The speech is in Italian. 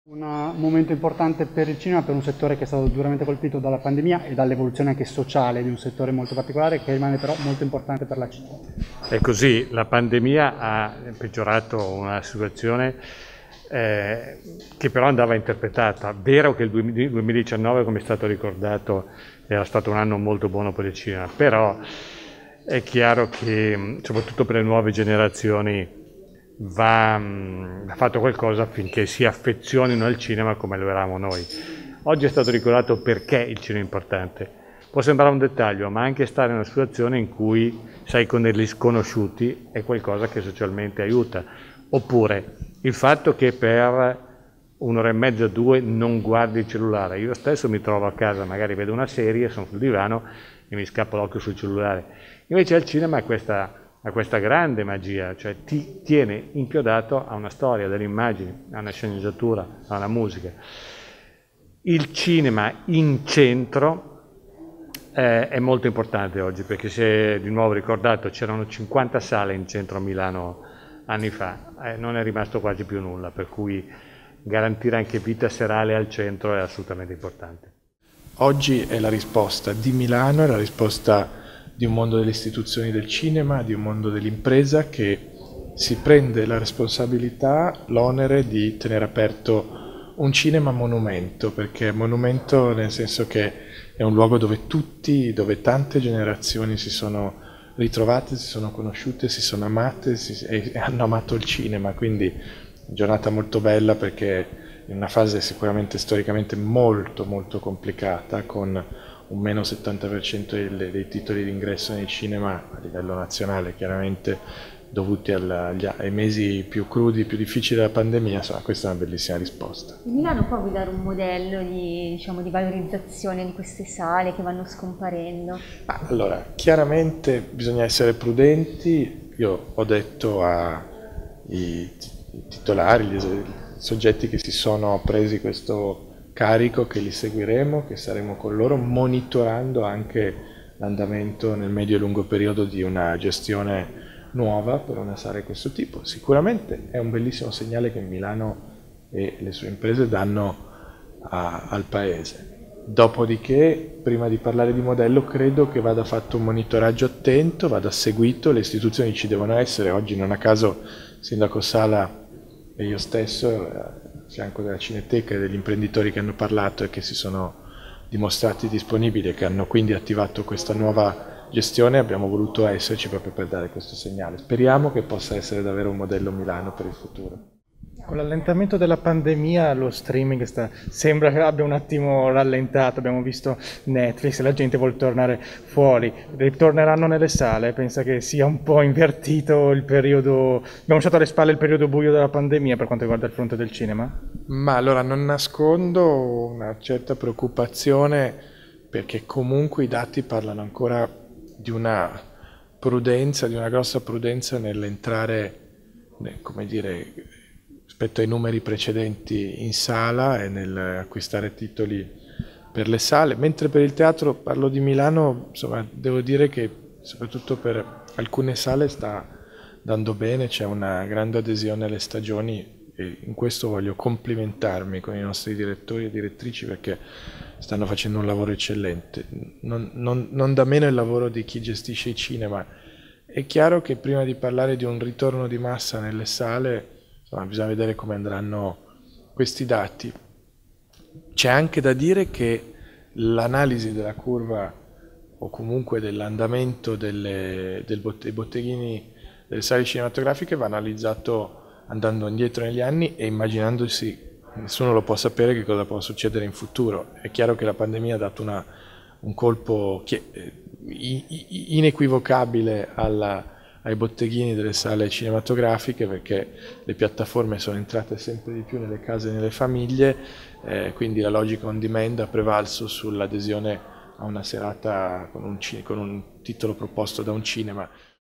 Un momento importante per il cinema, per un settore che è stato duramente colpito dalla pandemia e dall'evoluzione anche sociale di un settore molto particolare che rimane però molto importante per la città. È così, la pandemia ha peggiorato una situazione che però andava interpretata. Vero che il 2019, come è stato ricordato, era stato un anno molto buono per il cinema, però è chiaro che soprattutto per le nuove generazioni va fatto qualcosa affinché si affezionino al cinema come lo eravamo noi. Oggi è stato ricordato perché il cinema è importante. Può sembrare un dettaglio, ma anche stare in una situazione in cui sei con degli sconosciuti è qualcosa che socialmente aiuta. Oppure il fatto che per un'ora e mezza, due, non guardi il cellulare. Io stesso mi trovo a casa, magari vedo una serie, sono sul divano e mi scappa l'occhio sul cellulare. Invece al cinema ha questa grande magia, cioè ti tiene inchiodato a una storia, delle immagini, a una sceneggiatura, a una musica. Il cinema in centro è molto importante oggi, perché si è di nuovo ricordato, c'erano 50 sale in centro a Milano anni fa, non è rimasto quasi più nulla, per cui garantire anche vita serale al centro è assolutamente importante. Oggi è la risposta di Milano, è la risposta di un mondo delle istituzioni del cinema, di un mondo dell'impresa che si prende la responsabilità, l'onere di tenere aperto un cinema monumento, perché monumento nel senso che è un luogo dove tante generazioni si sono ritrovate, si sono conosciute, si sono amate e hanno amato il cinema, quindi giornata molto bella perché in una fase sicuramente storicamente molto molto complicata, con un meno 70% dei titoli d'ingresso nei cinema a livello nazionale, chiaramente dovuti ai mesi più crudi, più difficili della pandemia. Insomma, questa è una bellissima risposta. Milano può guidare un modello di valorizzazione di queste sale che vanno scomparendo? Allora, chiaramente bisogna essere prudenti. Io ho detto ai titolari, i soggetti che si sono presi questo carico, che li seguiremo, che saremo con loro, monitorando anche l'andamento nel medio e lungo periodo di una gestione nuova per una sala di questo tipo. Sicuramente è un bellissimo segnale che Milano e le sue imprese danno al Paese. Dopodiché, prima di parlare di modello, credo che vada fatto un monitoraggio attento, vada seguito, le istituzioni ci devono essere. Oggi non a caso Sindaco Sala e io stesso, a fianco della Cineteca e degli imprenditori che hanno parlato e che si sono dimostrati disponibili e che hanno quindi attivato questa nuova gestione, abbiamo voluto esserci proprio per dare questo segnale. Speriamo che possa essere davvero un modello Milano per il futuro. Con l'allentamento della pandemia lo streaming sembra che abbia un attimo rallentato, abbiamo visto Netflix e la gente vuole tornare fuori, ritorneranno nelle sale, pensa che sia un po' invertito il periodo, abbiamo lasciato alle spalle il periodo buio della pandemia per quanto riguarda il fronte del cinema? Ma allora non nascondo una certa preoccupazione, perché comunque i dati parlano ancora di una prudenza, di una grossa prudenza nell'entrare, come dire, rispetto ai numeri precedenti in sala e nell'acquistare titoli per le sale, mentre per il teatro, parlo di Milano, insomma, devo dire che soprattutto per alcune sale sta dando bene, c'è una grande adesione alle stagioni e in questo voglio complimentarmi con i nostri direttori e direttrici perché stanno facendo un lavoro eccellente. Non da meno il lavoro di chi gestisce i cinema. È chiaro che prima di parlare di un ritorno di massa nelle sale, insomma, bisogna vedere come andranno questi dati. C'è anche da dire che l'analisi della curva o comunque dell'andamento dei botteghini delle sale cinematografiche va analizzato andando indietro negli anni e immaginandosi, nessuno lo può sapere, che cosa può succedere in futuro. È chiaro che la pandemia ha dato un colpo inequivocabile ai botteghini delle sale cinematografiche, perché le piattaforme sono entrate sempre di più nelle case e nelle famiglie, quindi la logica on demand ha prevalso sull'adesione a una serata con un titolo proposto da un cinema.